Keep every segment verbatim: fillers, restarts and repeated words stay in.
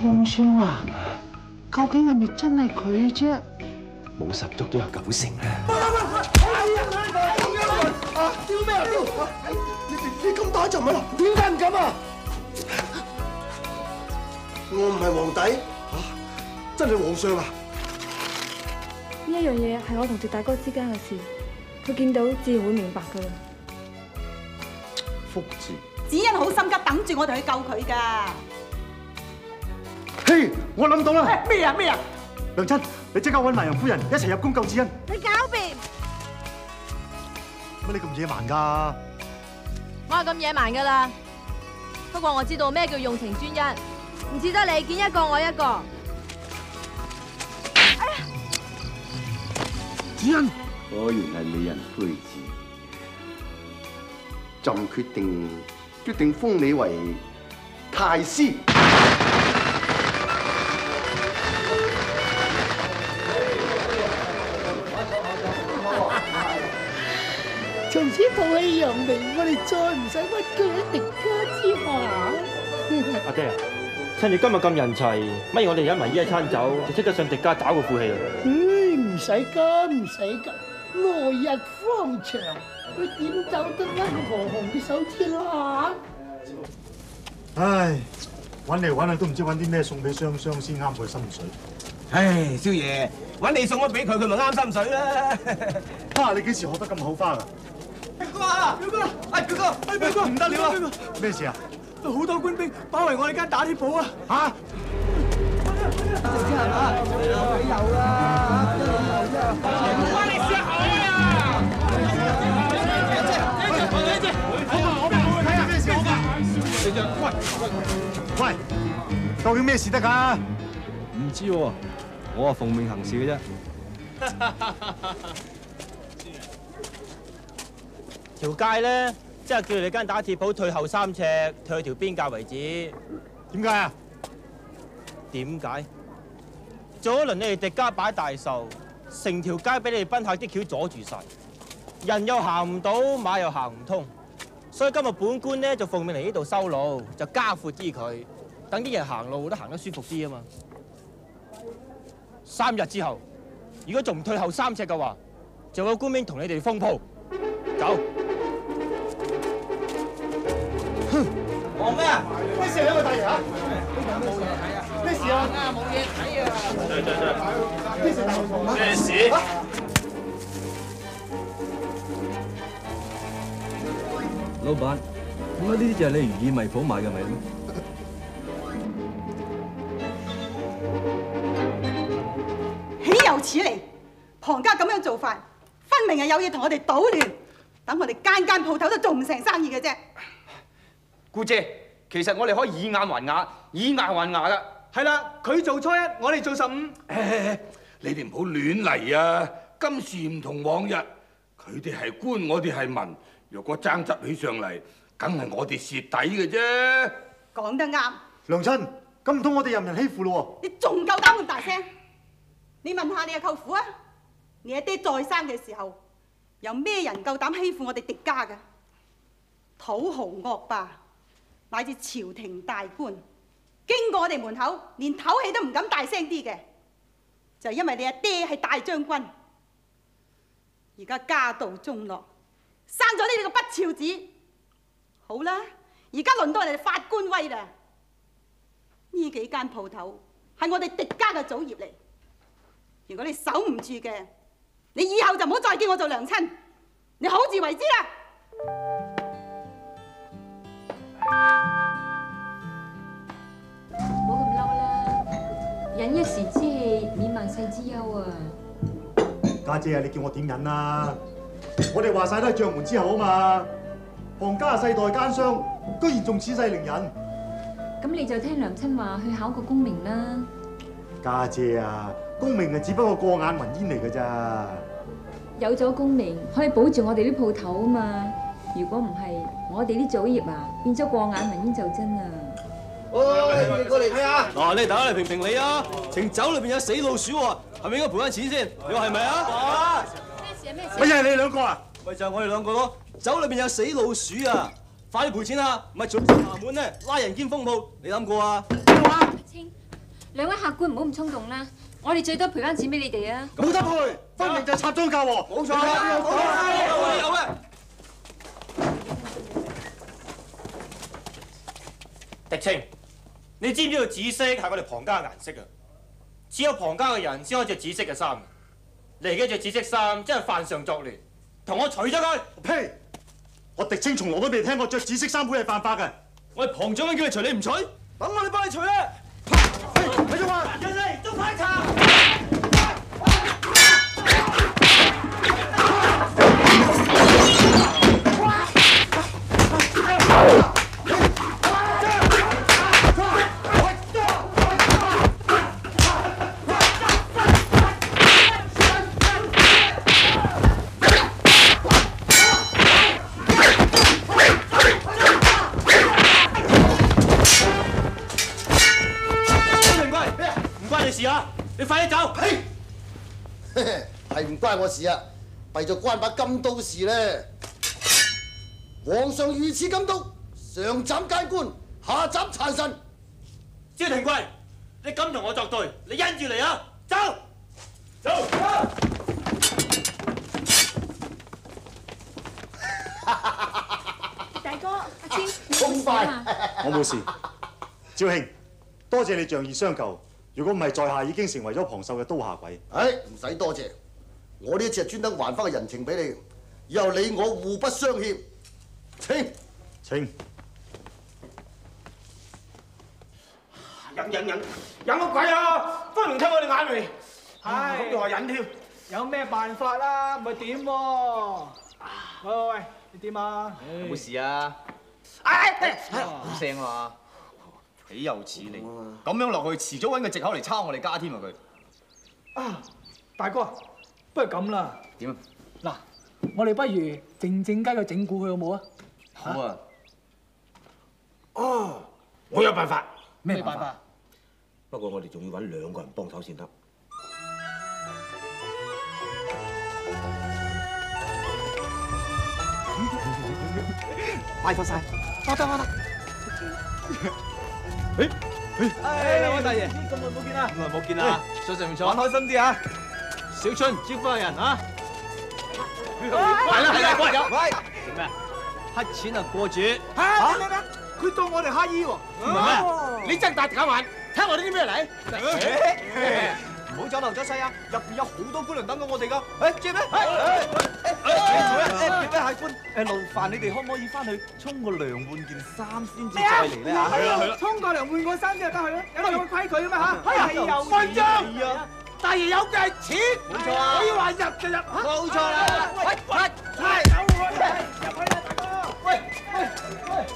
雙雙啊，究竟係咪真係佢啫？ 冇十足都有九成啊！ 哎呀，咁樣啊！丟咩啊丟？你你你咁打就唔係啦？點解唔敢啊？我唔係皇帝嚇，真係皇上啊！ 呢一樣嘢係我同狄大哥之間嘅事，佢見到自然會明白噶啦。 福字， 子欣好心急，等住我哋去救佢㗎。 嘿，我諗到啦！ 咩啊咩啊！ 娘親，你即刻揾埋楊夫人一齊入宮救子欣。 你狡辯！ 乜你咁野蠻㗎？ 我係咁野蠻㗎啦。不過我知道咩叫用情專一，唔似得你見一個我一個。哎呀！ 子欣， 果然係美人妃子，朕決定決定封你為太師。 從此抱起楊明，我哋再唔使屈居喺敵家之下。 阿爹啊，趁住今日咁人齊，不如我哋而家埋呢一餐酒，就即刻上狄家找個晦氣啦！ 唉，唔使急，唔使急，來日方長，佢點走得甩何鴻嘅手指啦？ 唉，揾嚟揾去都唔知揾啲咩送俾雙雙先啱佢心水。 唉，少爺，揾你送咗俾佢，佢咪啱心水啦！ 哈！你幾時學得咁口花㗎？ 表哥啊，表哥，哎表哥，哎表哥，唔得了啊！ 咩事啊？ 好多官兵包圍我哋間打鐵鋪啊！ 嚇！ 知係嘛？有啦，有啦，關你事口啊！ 我我睇下咩事好㗎？喂喂，究竟咩事得㗎？ 唔知喎，我係奉命行事嘅啫。 條街咧，即係叫你間打鐵鋪退後三尺，退去條邊界為止。 點解啊？ 點解？早一輪你哋狄家擺大壽，成條街俾你哋賓客啲轎阻住晒，人又行唔到，馬又行唔通，所以今日本官咧就奉命嚟呢度修路，就加闊啲佢，等啲人行路都行得舒服啲啊嘛。三日之後，如果仲唔退後三尺嘅話，就有官兵同你哋封鋪。走！ 哼！忙咩啊？ 咩事啊，兩位大爺啊？ 冇嘢睇啊！ 咩事啊？ 冇嘢睇啊！ 對對對！咩事大爺？ 咩事？ 老闆，點解呢啲就係你如意米鋪買嘅米咧？ 豈有此理！龐家咁樣做法，分明係有嘢同我哋搗亂，等我哋間間鋪頭都做唔成生意嘅啫。 姑姐，其實我哋可以以眼還牙，以牙還牙噶。 係啦，佢做初一，我哋做十五。 誒，你哋唔好亂嚟啊！今時唔同往日，佢哋係官，我哋係民。若果爭執起上嚟，梗係我哋蝕底嘅啫。 講得啱。 娘親，咁唔通我哋任人欺負咯喎？你仲夠膽咁大聲？你問下你阿舅父啊，你阿爹在生嘅時候，有咩人夠膽欺負我哋狄家嘅？土豪惡霸，乃至朝廷大官，經過我哋門口，連唞氣都唔敢大聲啲嘅，就係因為你阿爹係大將軍。而家家道中落，生咗呢啲個不肖子，好啦，而家輪到我哋發官威啦。呢幾間鋪頭係我哋狄家嘅祖業嚟，如果你守唔住嘅，你以後就唔好再叫我做娘親，你好自為之啦。 唔好咁嬲啦，忍一時之氣，免萬世之憂啊！ 家姐啊，你叫我點忍啊？我哋話晒都係將門之後啊嘛，龐家世代奸商，居然仲恃勢凌人。 咁你就聽娘親話去考個功名啦。 家姐啊，功名啊只不過過眼雲煙嚟㗎咋。 有咗功名可以保住我哋啲鋪頭啊嘛。如果唔係，我哋啲祖業啊變咗過眼雲煙就真啊。 喂，過嚟睇下。 嗱，你大家嚟評評理啊！情酒裏邊有死老鼠喎，係咪應該賠翻錢先？你話係咪啊？ 咩事啊？咩事？ 乜嘢係你兩個啊？ 咪就係我哋兩個咯。酒裏邊有死老鼠啊！快啲賠錢啊！唔係做下門咧，拉人兼封鋪，你諗過啊？ 清， 兩位客官唔好咁衝動啦，我哋最多賠翻錢俾你哋啊！ 冇得賠，分明就係插贓嫁禍。 冇錯啦，冇錯，有有啊！ 狄青，你知唔知道紫色係我哋龐家嘅顏色啊？只有龐家嘅人先可以着紫色嘅衫。你而家着紫色衫，真係犯上作亂，同我除咗佢！ 呸！我狄青從來都未聽過着紫色衫會係犯法嘅。 我係龐長官叫你除，你唔除，等我哋幫你除啊！ 睇咗話， 人嚟捉快查！ 你快啲走！呸！係唔關我事啊！弊咗關把金刀事咧。皇上御賜金刀，上斬奸官，下斬殘臣。 焦廷貴，你敢同我作對，你因住嚟啊！走！走！ 大哥，阿千， 咁快！ 我冇事。趙兄，多謝你仗義相救。如果唔係，在下已經成為咗龐秀嘅刀下鬼。 唉，唔使多謝，我呢一次係專登還翻個人情俾你，以後你我互不相欠。請請。 忍忍忍，忍個鬼啊！分明睇我哋眼眉，唉，咁仲話忍添。 有咩辦法啦？唔係點喎？喂喂喂，你點啊？ 冇事啊！唉，好聲啊！豈有此理！咁樣落去，遲早揾個藉口嚟抄我哋家添啊佢。 啊，大哥，不如咁啦。 點啊？ 嗱，我哋不如靜靜雞去整蠱佢好冇啊？ 好啊。 哦，我有辦法。 咩辦法？ 不過我哋仲要揾兩個人幫手先得。 拜託晒， 得得得。 誒誒，兩位大爺， 咁耐冇見啦！ 咁耐冇見啦，上上面坐，玩開心啲啊！小春招呼下人啊！係啦係啦，過嚟喂，做咩？黑錢啊過住嚇！ 你咩？佢當我哋乞兒喎！ 唔係咩？你真大膽玩，睇我哋啲咩嚟？唔好走漏咗勢啊！入邊有好多官員等緊我哋㗎。誒，知咩？誒，別位客官，誒，勞煩你哋可唔可以翻去沖個涼換件衫先至再嚟咧嚇？係啦係啦， 沖個涼換個衫先就得去啦，有冇規矩㗎嘛嚇？ 係又分章啊！ 大爺有嘅係錢， 冇錯啊！ 可以話入就入， 冇錯啦！喂喂， 係走開啦，入去啦，大哥！ 喂喂喂，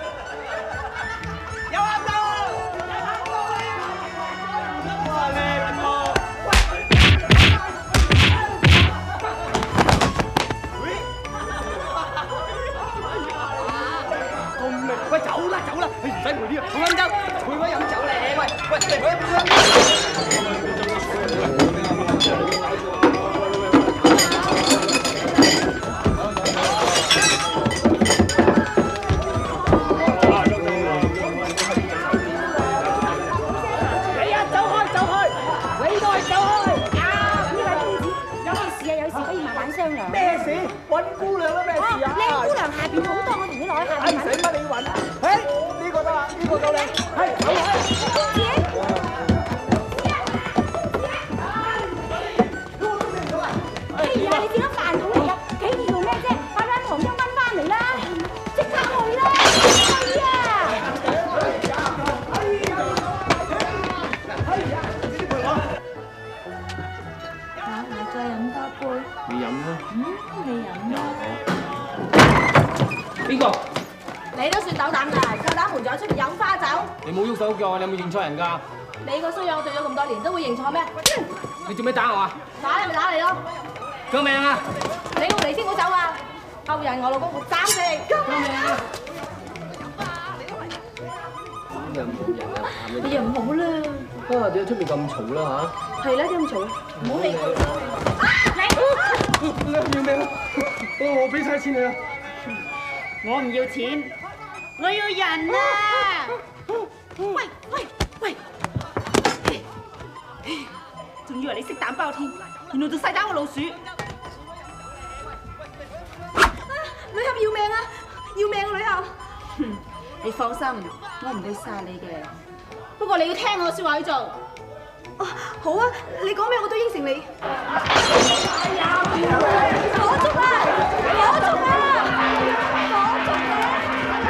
有啱到！哇你大哥！咁力！喂走啦走啦，你唔使陪啲啊，陪飲酒，陪我飲酒咧！喂喂，嚟陪飲酒。 揾姑娘啦咩事啊？ 靚姑娘下邊好多，我同你落去下邊揾。 唔使乜你揾啊？誒，呢個得啦，呢個夠靚。係，好啊。 哎呀，你點解飯桶嚟㗎？企住做咩啫？快啲喺旁邊掹翻嚟啦！即刻去啦！係啊！嚇，你再飲多杯。 你飲啦。 嗯，你飲啦。 邊個？ 你都算斗膽㗎，夠膽瞞咗出嚟飲花酒？ 你冇喐手腳啊？你有冇認錯人㗎？ 你個衰樣對咗咁多年，都會認錯咩？ 你做咩打我啊？ 打你咪打你咯！ 救命啊！ 你要嚟先好走啊！後人我老公會斬死你！救命啊！ 你又唔好啦。 啊，點解出面咁嘈啦嚇？ 係啦，點咁嘈？唔好理佢。 你要命啊！我我俾晒錢你啦。 我唔要錢，我要人啊！喂喂喂！ 為你識膽包添，原來就細膽個老鼠。女俠要命啊！要命啊！女俠！哼，你放心，我唔會殺你嘅。不過你要聽我説話去做。哦，好啊，你講咩我都應承你。哎呀！火燭啊！火燭啊！火燭啊！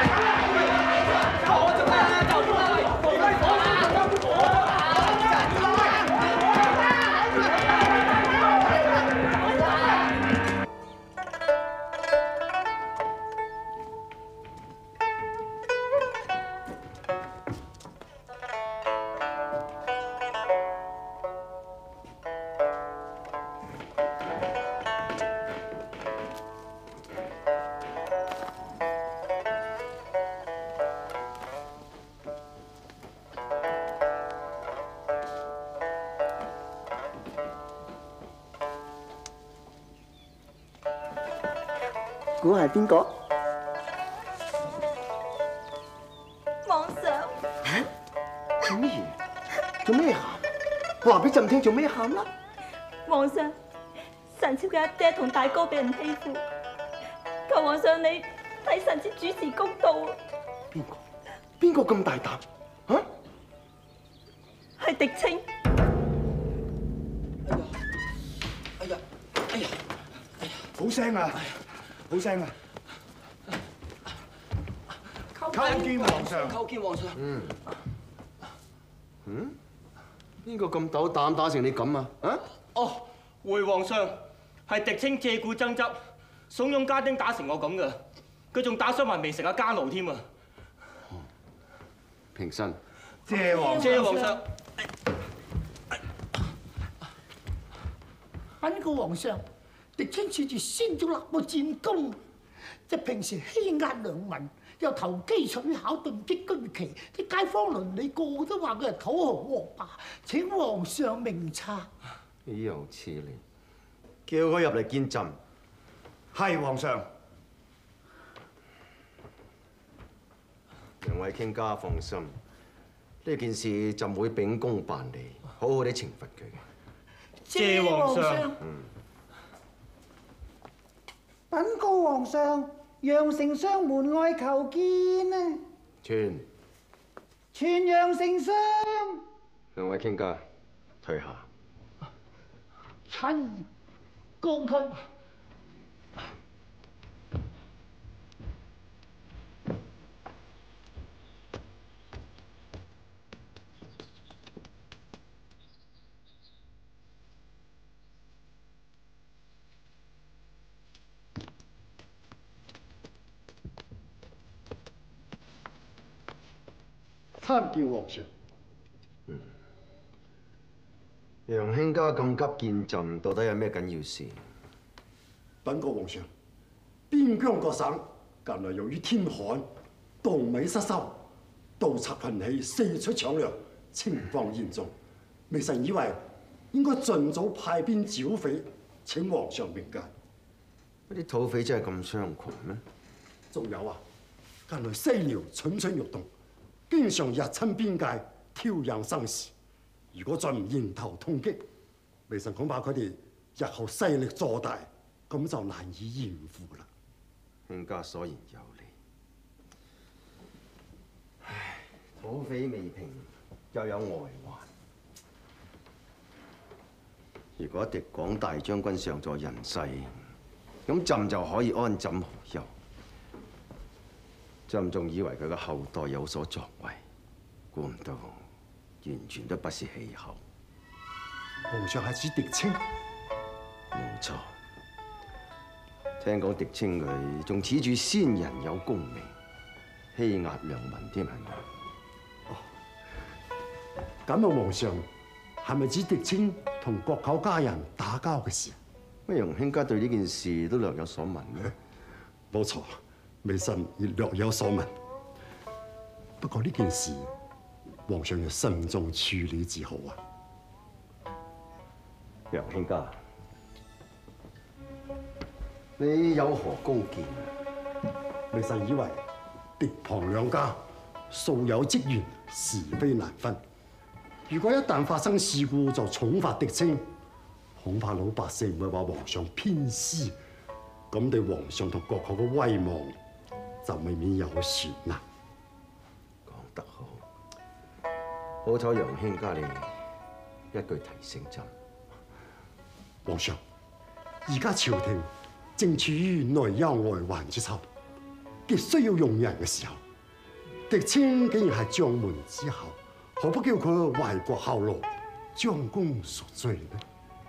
估係邊個？ 皇上， 做咩嘢？做咩喊？話俾朕聽做咩喊啦？ 皇上，臣妾嘅阿爹同大哥俾人欺負，求皇上你替臣妾主持公道。 邊個？邊個咁大膽？嚇？ 係狄青。 哎呀！哎呀！哎呀！ 好聲啊！好聲啊！叩見皇上。 叩見皇上。嗯。嗯？邊個咁斗膽打成你咁啊？啊？ 哦，回皇上，係狄青借故爭執，慫恿家丁打成我咁噶。佢仲打傷埋未成嘅家奴添啊！ 平身。 謝皇謝皇上。 稟告皇上。 狄青恃住先祖立個戰功，即平時欺壓良民，又投機取巧、遁跡居奇，啲街坊鄰里個個都話佢係土豪惡霸，請皇上明察。 豈有此理！叫佢入嚟見朕。 係皇上。 兩位傾家放心，呢件事朕會秉公辦理，好好地懲罰佢嘅。 謝皇上。 嗯。 稟告皇上，楊丞相門外求見啊！ 傳。 傳楊丞相。 兩位傾家，退下。 臣告佢。 參見皇上。 嗯，楊卿家咁急見朕，到底有咩緊要事？ 稟告皇上，邊疆各省近來由於天旱，稻米失收，盜賊群起，四出搶掠，情況嚴重。微臣以為應該盡早派兵剿匪，請皇上明鑑。 啲土匪真係咁猖狂咩？ 仲有啊，近來西遼蠢蠢欲動。 經常入侵邊界，挑釁生事。如果再唔迎頭痛擊，微臣恐怕佢哋日後勢力坐大，咁就難以應付啦。 卿家所言有理。唉，土匪未平，又有外患。如果狄廣大將軍尚在人世，咁朕就可以安枕無憂。 朕仲以為佢嘅後代有所作為，估唔到完全都不是氣候。 皇上係指狄青？ 冇錯。聽講狄青佢仲恃住先人有功名，欺壓良民添，係咪？ 哦，咁啊，皇上係咪指狄青同國舅家人打交嘅事？ 乜楊卿家對呢件事都略有所聞咧？ 冇錯。 微臣亦略有所聞，不過呢件事，皇上要慎重處理至好啊！ 楊卿家，你有何高見？ 微臣以為狄龐兩家素有積怨，是非難分。 如果一旦發生事故就重罰狄青，恐怕老百姓會話皇上偏私，咁對皇上同國舅嘅威望就未免有損啦。 講得好，好彩楊兄家你一句提醒朕。 皇上，而家朝廷正處於內憂外患之秋，極需要用人嘅時候，狄青竟然係將門之後，何不叫佢為國效勞，將功贖罪呢？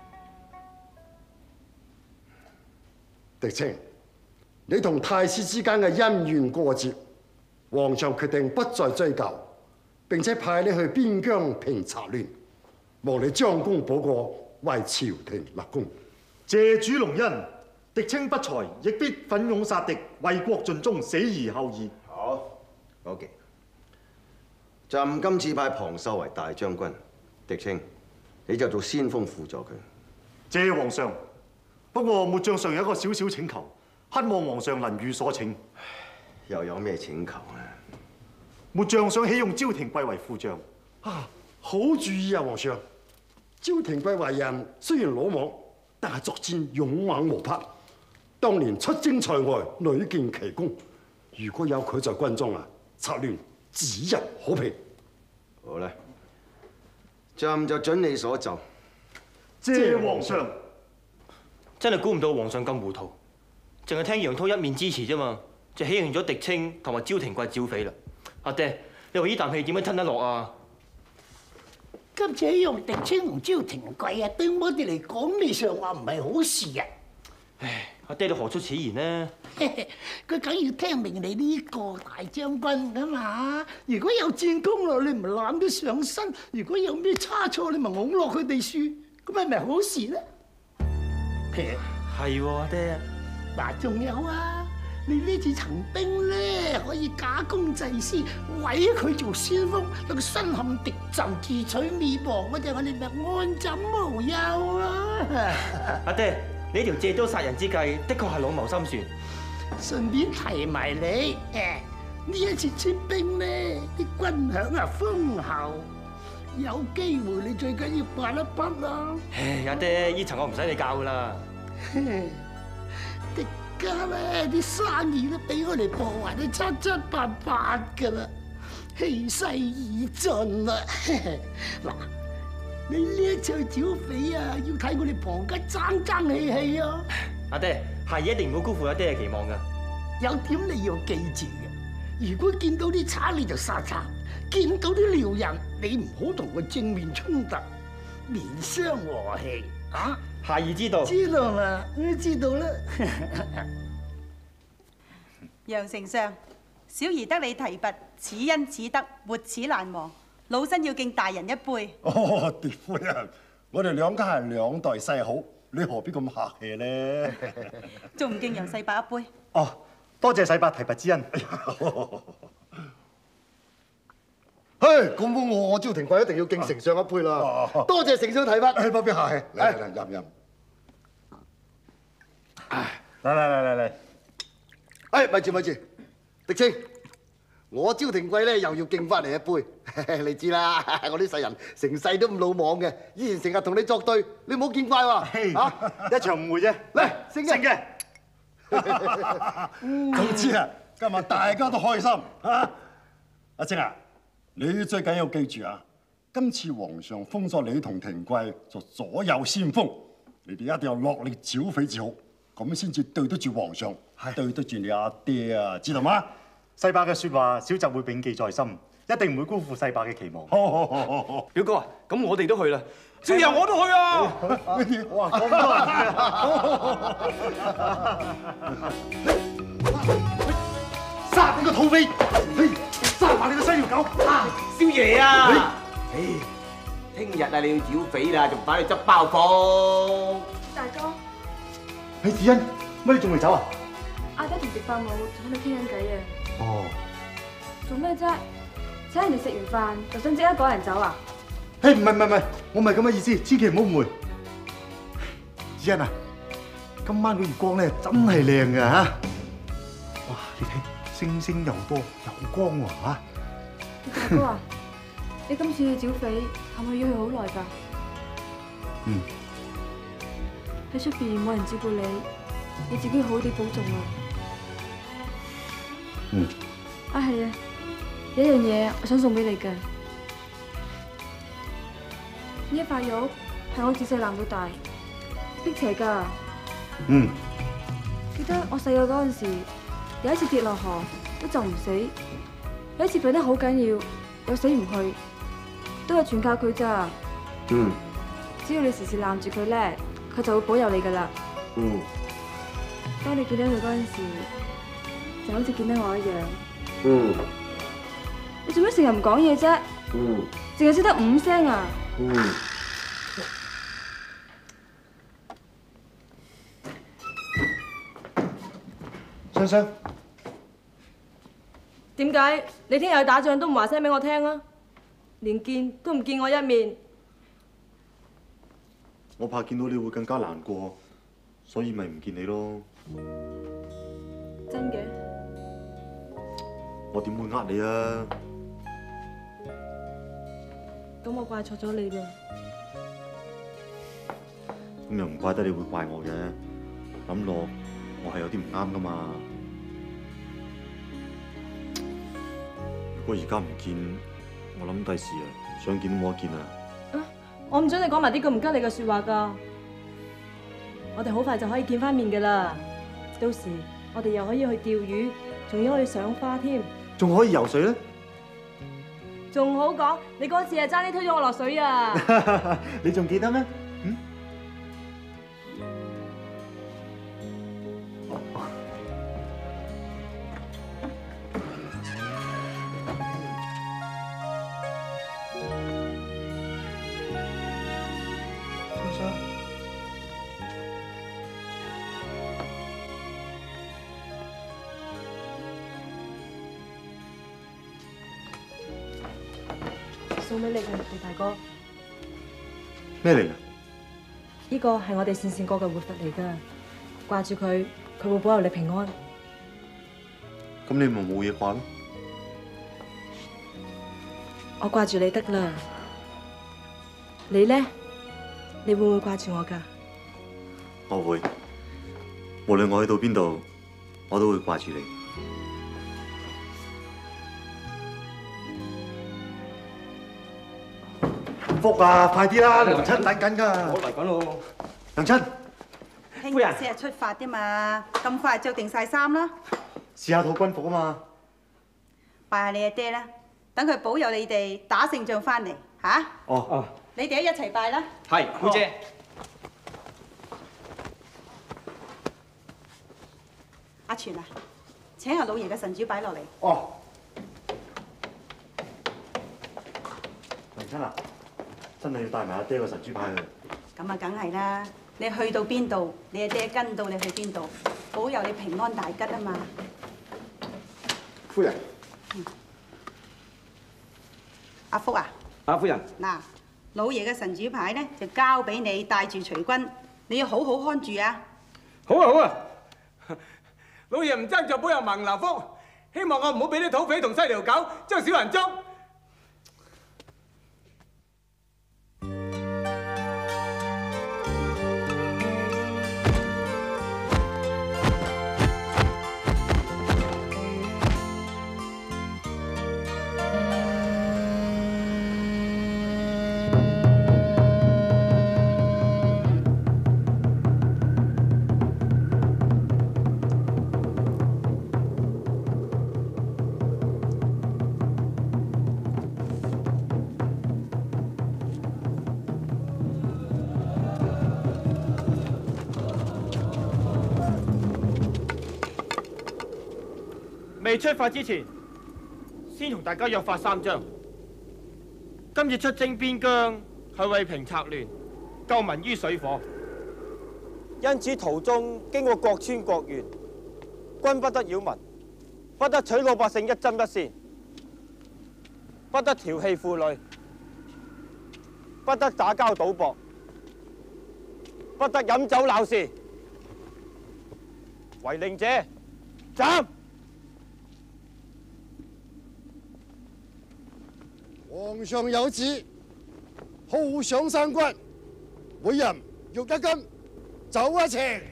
狄青，你同太師之間嘅恩怨過節，皇上決定不再追究，並且派你去邊疆平賊亂，望你將功補過，為朝廷立功。 謝主隆恩，狄青不才，亦必奮勇殺敵，為國盡忠，死而後已。 好 ，OK。朕今次派龐秀為大將軍，狄青，你就做先鋒輔助佢。 謝皇上。不過末將上有一個小小請求，希望皇上能予所請。 又有咩請求啊？ 末將想起用焦廷貴為副將。 啊，好主意啊，皇上！焦廷貴為人雖然魯莽，但係作戰勇猛無匹。當年出征塞外，屢見奇功。如果有佢在軍中啊，策亂指日可平。 好啦，朕就準你所就。 謝皇上。 真係估唔到皇上咁糊塗，淨係聽楊滔一面之詞啫嘛，就起用咗狄青同埋焦廷貴剿匪啦。阿爹，你話呢啖氣點樣吞得落啊？ 今次起用狄青同焦廷貴啊，對我哋嚟講，未嘗話唔係好事啊！ 唉，阿爹你何出此言呢？ 佢梗要聽命你呢個大將軍噶嘛！如果有戰功咯，你唔攬咗上身；如果有咩差錯，你咪拱落佢哋樹，咁係咪好事咧？ 係喎，阿爹。 嗱，仲有啊，你呢次陳兵咧，可以假公濟私，委佢做先鋒，等佢身陷敵陣，自取滅亡，嗰陣我哋咪安枕無憂啦。 阿爹，你條借刀殺人之計，的確係老謀深算。 順便提埋你，誒，呢一次出兵咧，啲軍餉啊豐厚。有機會你最緊要辦一筆啦。 唉，阿爹，呢層我唔使你教噶啦。 狄家咧啲生意都俾我哋破壞得七七八八噶啦，氣勢已盡啦。嗱，你呢一場剿匪啊，要睇我哋龐家爭爭氣氣啊！ 阿爹，係一定唔好辜負阿爹嘅期望噶。 有點你要記住嘅，如果見到啲賊你就殺賊。見到啲遼人，你唔好同佢正面衝突，免傷和氣啊！ 孩兒知道。 知道啦，我知道啦。 楊丞相，小兒得你提拔，此恩此德，沒齒難忘。老身要敬大人一杯。 哦，蝶夫人，我哋兩家係兩代世好，你何必咁客氣咧？ 仲唔敬楊世伯一杯？ 哦，多謝世伯提拔之恩。 嘿，咁我我焦廷貴一定要敬丞相一杯啦！多謝丞相提拔， 不必客氣，嚟嚟飲飲。 嚟嚟嚟嚟嚟， 哎，咪住咪住，狄青，我焦廷貴咧又要敬翻嚟一杯，你知啦，我啲世人成世都咁魯莽嘅，以前成日同你作對，你唔好見怪喎， 嚇，一場誤會啫。 嚟，勝嘅， 總之啊，今日大家都開心啊！阿青啊！你最緊要記住啊！今次皇上封咗你同廷貴做左右先鋒，你哋一定要落力剿匪至好，咁先至對得住皇上，對得住你阿爹啊！知道嗎？ 世伯嘅説話，小侄會銘記在心，一定唔會辜負世伯嘅期望。 好好好好好， 表哥啊，咁我哋都去啦。少爺我都去啊！ 哇，咁多人嘅！殺你個土匪！殺埋你個西條狗！ 啊，少爺啊！唉，聽日啊你要剿匪啦，仲快去執包袱。 大哥， hey，子欣，乜你仲未走啊？ 阿爹同狄伯母仲喺度傾緊偈啊！ 哦， 做咩啫？請人哋食完飯就想即刻趕人走啊？ 嘿，唔係唔係唔係，我唔係咁嘅意思，千祈唔好誤會。子欣啊，今晚個月光咧真係靚㗎嚇！哇，你睇星星又多又光喎嚇！ 大哥啊， 你今次去剿匪係咪要去好耐㗎？ 嗯。 喺出邊冇人照顧你，你自己好好地保重啊！ 嗯。 啊係啊，有一樣嘢我想送俾你㗎。呢一塊玉係我自細爛到大，辟邪㗎。 嗯。 記得我細個嗰陣時，有一次跌落河都就唔死，有一次病得好緊要又死唔去，都係全靠佢咋。 嗯。 只要你時時攬住佢咧，佢就會保佑你㗎啦。 嗯。 當你見到佢嗰陣時，就好似見到我一樣。 嗯。 你做咩成日唔講嘢啫？ 嗯。 淨係識得五聲啊！ 嗯。 雙雙， 點解你聽日去打仗都唔話聲俾我聽啊？連見都唔見我一面。 我怕見到你會更加難過，所以咪唔見你咯。 真嘅？ 我點會呃你啊？ 咁我怪錯咗你啦。 咁又唔怪得你會怪我嘅，諗落我係有啲唔啱噶嘛。如果而家唔見，我諗第時啊，想見都冇得見啊！ 我唔准你講埋啲咁唔吉利嘅説話㗎。我哋好快就可以見翻面㗎啦，到時我哋又可以去釣魚，仲要可以賞花添， 仲可以游水咧？ 仲好講，你嗰次係爭啲推咗我落水啊！ 你仲記得咩？嗯？ 送俾你嘅，李大哥。 咩嚟㗎？ 呢個係我哋善善國嘅活佛嚟㗎，掛住佢，佢會保佑你平安。 咁你咪冇嘢掛咯？ 我掛住你得啦。你咧？你會唔會掛住我㗎？ 我會，無論我去到邊度，我都會掛住你。福啊，快啲啦！娘親等緊㗎。 我嚟緊咯。 娘親， 聽日先係出發啫嘛，咁快着定晒衫啦。 試下套軍服啊嘛。 拜下你阿爹啦，等佢保佑你哋打勝仗翻嚟嚇。 哦哦。 你哋一齊拜啦。 係，妹姐。 阿全啊，請阿老爺嘅神主擺落嚟。 哦。娘親啊！真係要帶埋阿爹個神主牌去。 咁啊，梗係啦！你去到邊度，你阿爹跟到你去邊度，保佑你平安大吉啊嘛！ 夫人。 嗯。阿福啊。 阿夫人。 嗱，老爺嘅神主牌咧就交俾你帶住隨軍，你要好好看住啊！ 好啊好啊！老爺唔爭就保佑孟流福，希望我唔好俾啲土匪同西條狗將小人捉。 未出發之前，先同大家約法三章。今次出征邊疆係為平策亂，救民於水火。因此途中經過各村各縣，均不得擾民，不得取老百姓一針一線，不得調戲婦女，不得打交賭博，不得飲酒鬧事。違令者斬！ 皇上有旨，號上三關，每人肉一斤，酒一程。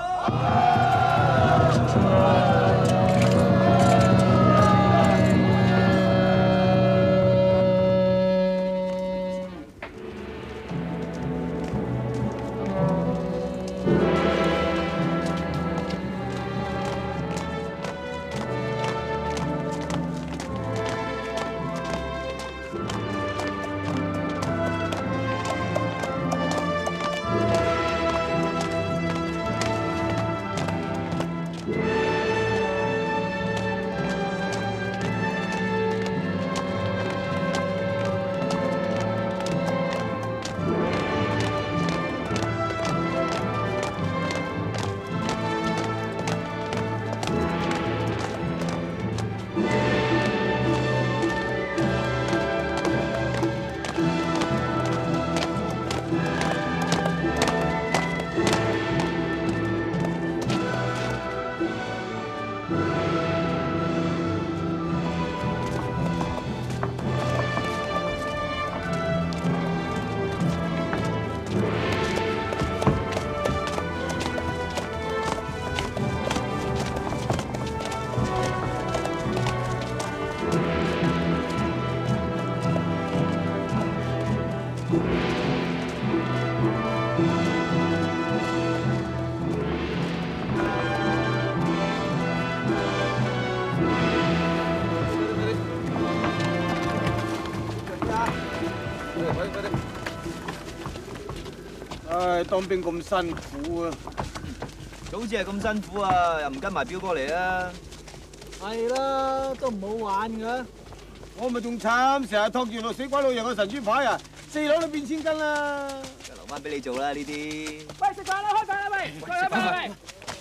唉，當兵咁辛苦啊！ 早知係咁辛苦啊，又唔跟埋表哥嚟啊！ 係啦，都唔好玩噶。我咪仲慘，成日托住落死鬼老人個神豬牌啊！四樓都變千斤啦！ 留翻俾你做啦呢啲。 喂，食飯啦，開飯啦，喂！喂，開飯喂！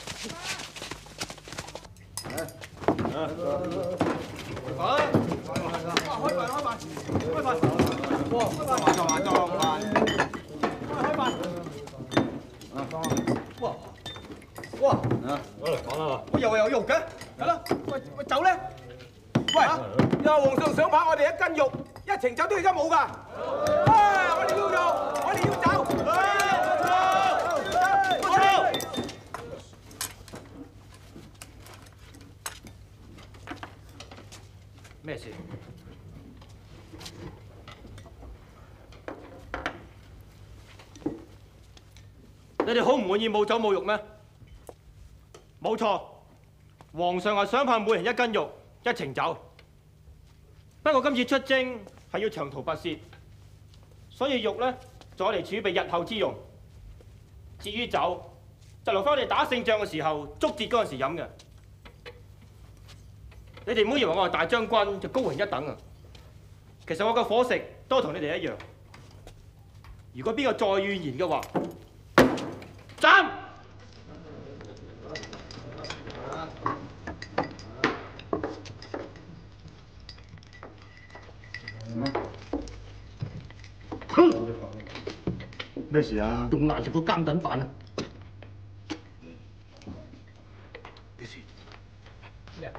啊！開飯，開飯，開飯！哇！開飯，裝飯，裝飯。開飯。哇！哇！啊！講啦！喂，又係有肉嘅，係咯？喂喂，酒咧？喂，又皇上想拍我哋一斤肉，一程酒都而家冇㗎。啊！我哋要肉，我哋要酒。冇錯。 咩事？你哋好唔滿意冇酒冇肉咩？冇錯，皇上係想派每人一斤肉，一程酒。不過今次出征係要長途跋涉，所以肉咧就攞嚟儲備日後之用。至於酒，就留翻我哋打勝仗嘅時候，捉節嗰陣時飲嘅。你哋唔好以為我係大將軍就高人一等啊！其實我嘅伙食都同你哋一樣。如果邊個再怨言嘅話，斬！ 咩事啊？ 仲難食過監躉飯啊！ 咩事？ 咩？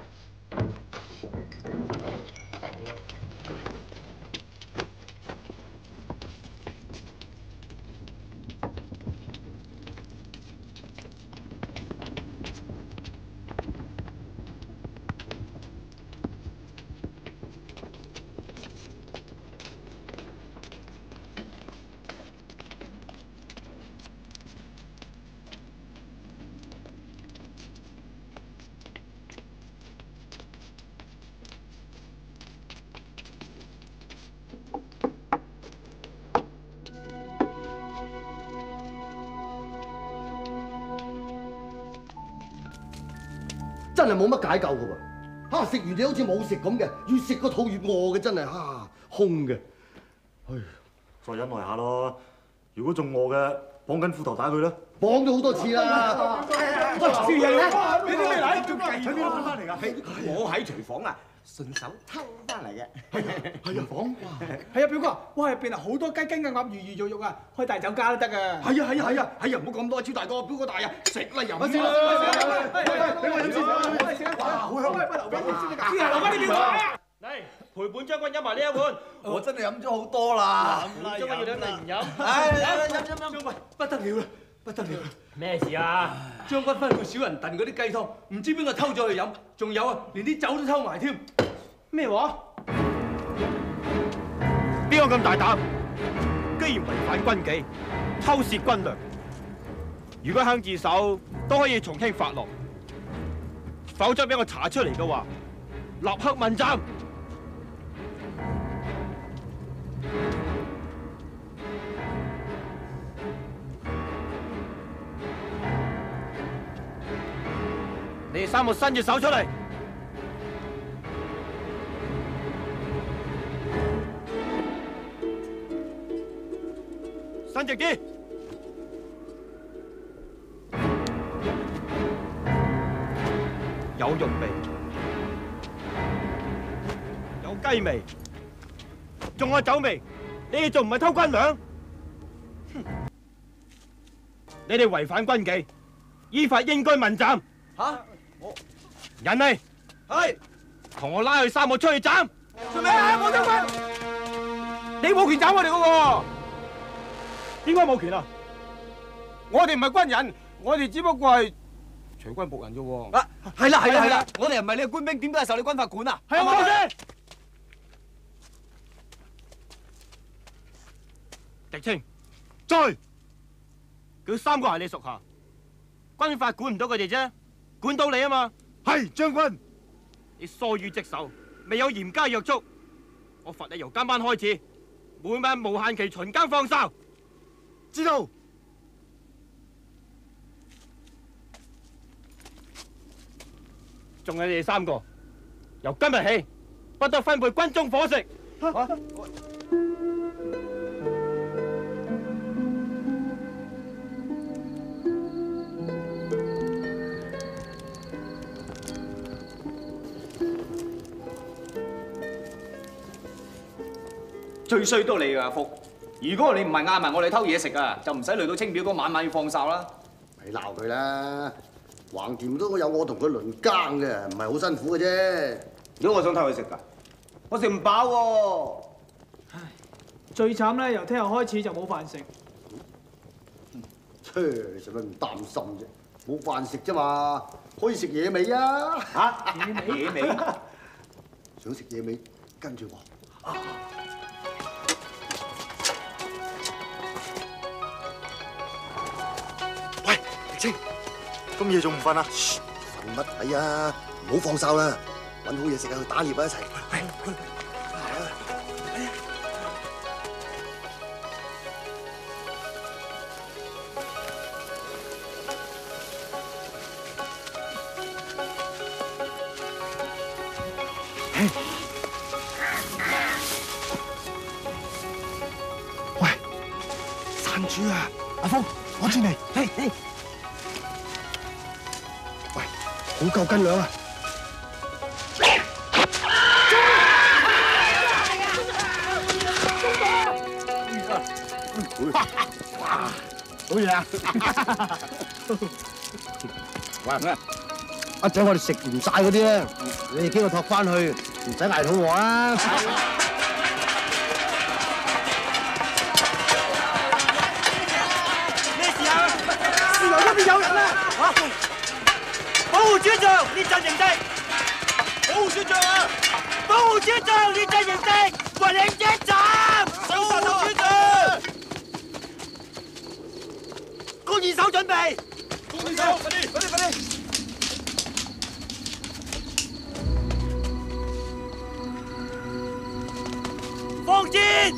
真係冇乜解救㗎喎！嚇，食完你好似冇食咁嘅，越食個肚越餓嘅，真係嚇空嘅。 唉，再忍耐下咯。如果仲餓嘅，綁緊褲頭帶佢啦。 綁咗好多次啦。 喂，少爺，你啲咩嚟？ 喺邊度翻嚟㗎？ 我喺廚房啊，順手偷翻嚟嘅。 係入房？ 係啊，表哥，哇！入邊啊好多雞筋嘅鴨魚魚肉肉啊，開大酒家都得㗎。係啊係啊係啊，係啊，唔好咁多，超大哥，表哥大啊，食啦飲啦。食啦食啦，俾我飲先。哇，好香！不留俾你先得㗎。先係留翻啲表哥。 嚟， 陪伴將軍飲埋呢一碗。 我真係飲咗好多啦。 飲啦，將軍要飲你唔飲。 唉，飲飲飲飲。將軍不得了啦，不得了！ 咩事啊？ 將軍吩咐小人燉嗰啲雞湯，唔知邊個偷咗去飲，仲有啊，連啲酒都偷埋添。 咩話？邊個咁大膽？居然違反軍紀，偷竊軍糧！如果肯自首，都可以從輕發落；否則俾我查出嚟嘅話，立刻問斬。你哋三個伸隻手出嚟！伸直啲！有肉味，有雞味，仲有酒味，你哋仲唔係偷軍糧？哼！你哋違反軍紀，依法應該問斬。 嚇！我人嚟，係，同我拉佢三個出去斬。 做咩啊，黃將軍？你冇權斬我哋嗰個。 點解冇權啊？ 我哋唔係軍人，我哋只不過係隨軍僕人啫喎。 啊，係啦係啦係啦，我哋唔係你嘅官兵，點解受你軍法管啊？ 係啊，我先。狄青，在，佢三個係你屬下，軍法管唔到佢哋啫，管到你啊嘛。 係將軍， 你疏於職守，未有嚴加約束，我罰你由今晚開始，每晚無限期巡更放哨。 知道。 仲有你哋三個，由今日起不得分配軍中伙食。啊最衰都你㗎阿福，如果你唔係嗌埋我哋偷嘢食啊，就唔使累到清表哥晚晚要放哨啦。 咪鬧佢啦，橫掂都有我同佢輪更嘅，唔係好辛苦嘅啫。 如果我想偷佢食㗎，我食唔飽喎。 唉，最慘咧，由聽日開始就冇飯食。 切，使乜咁擔心啫？冇飯食啫嘛，可以食野味啊！ 嚇，野味？ 想食野味，跟住我。 清，咁夜仲唔瞓啊？ 瞓乜睇啊？唔好放哨啦，揾好嘢食啊，去打獵啊一齊。係，去。 喂，山主啊，阿峰，我知你。嚟嚟。 好夠斤兩啊！ 好嘢啊！ 喂，一陣我哋食唔晒嗰啲咧，你哋幾個托翻去，唔使捱肚餓啊！ 咩事啊？原來嗰邊有人啊！嚇！保護主將，列陣營地！保護主將啊！保護主將，列陣營地！雲影一斬！守殺主將！弓二手準備！弓二手，快啲，快啲，快啲！放箭！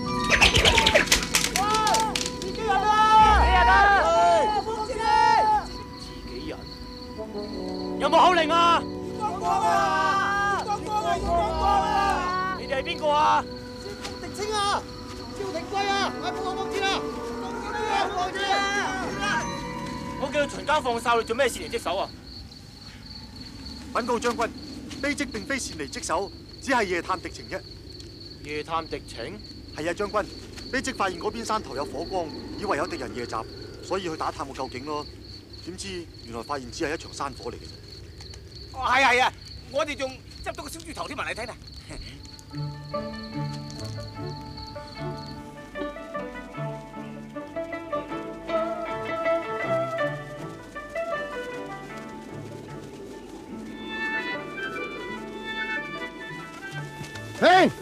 哇！自己人啊！自己人啊！放箭啊！自己人。有冇口令啊？光光啊！光光啊！要光光啊！你哋係邊個啊？先鋒狄青啊！趙廷貴啊！快幫我放箭啊！放箭啊！放箭啊！我叫佢巡更放哨，你做咩擅離職守啊？ 稟告將軍，卑職並非擅離職守，只係夜探敵情啫。 夜探敵情？ 係啊，將軍，卑職發現嗰邊山頭有火光，以為有敵人夜襲，所以去打探個究竟咯。點知原來發現只係一場山火嚟嘅啫。 哦，係係啊，我哋仲執到個小豬頭添埋嚟睇睇。 停！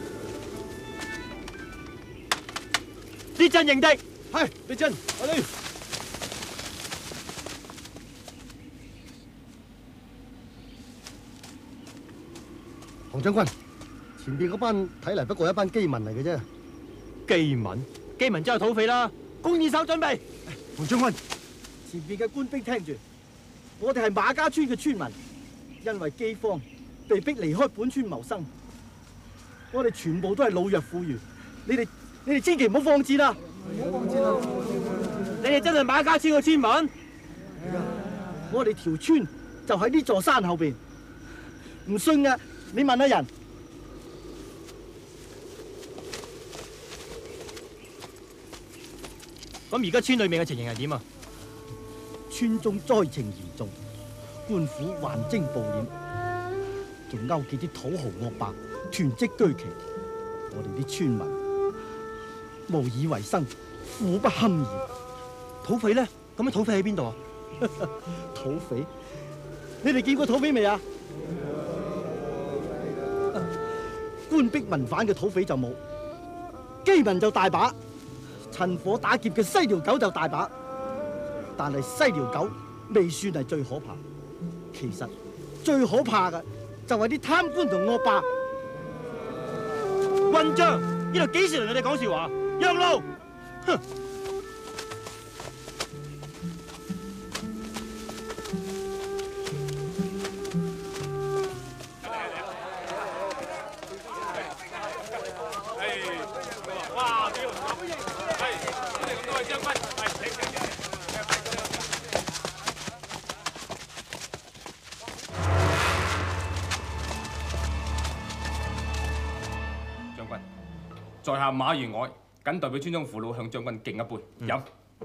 列陣迎敵， 係列陣，我哋。 洪將軍，前邊嗰班睇嚟不過一班機民嚟嘅啫。 機民？機民即係土匪啦！弓箭手準備。 洪將軍，前邊嘅官兵聽住，我哋係馬家村嘅村民，因為饑荒被逼離開本村謀生。我哋全部都係老弱婦孺，你哋你哋千祈唔好放箭啦！唔好放箭啊！ 你哋真係馬家村嘅村民？ 我哋條村就喺呢座山後邊，唔信啊！你問下人。 咁而家村裏面嘅情形係點啊？ 村中災情嚴重，官府橫徵暴斂，仲勾結啲土豪惡霸囤積居奇，我哋啲村民無以為生，苦不堪言。 土匪咧？咁啲土匪喺邊度啊？ 土匪？你哋見過土匪未啊？官逼民反嘅土匪就冇，饑民就大把，趁火打劫嘅西寮狗就大把。但係西寮狗未算係最可怕，其實最可怕嘅就係啲貪官同惡霸。 混帳！呢度幾時輪你哋講笑話？讓路！哼！ 在下馬員外，謹代表村中父老向將軍敬一杯，飲。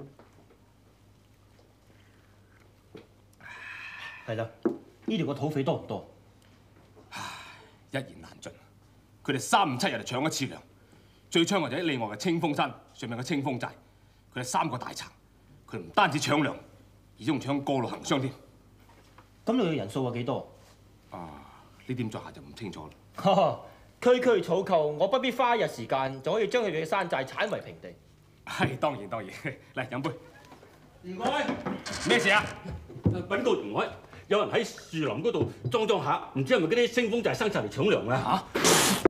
係啦，呢度個土匪多唔多？ 唉，一言難盡。佢哋三五七日就搶一次糧，最猖狂就喺另外嘅清風山上面嘅清風寨，佢哋三個大賊，佢唔單止搶糧，而且仲搶過路行商添。 咁你嘅人數係幾多？ 啊，呢點在下就唔清楚啦。 區區草寇，我不必花一日時間就可以將佢哋嘅山寨剷為平地。 係當然當然，嚟飲杯。 員外， 咩事啊？ 稟告員外，有人喺樹林嗰度裝裝下，唔知係咪嗰啲清風寨生賊嚟搶糧啊？